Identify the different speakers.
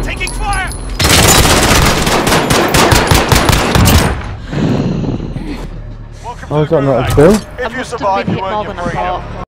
Speaker 1: Taking fire!
Speaker 2: Oh, is that not a kill?
Speaker 3: If you survive, you earn your freedom.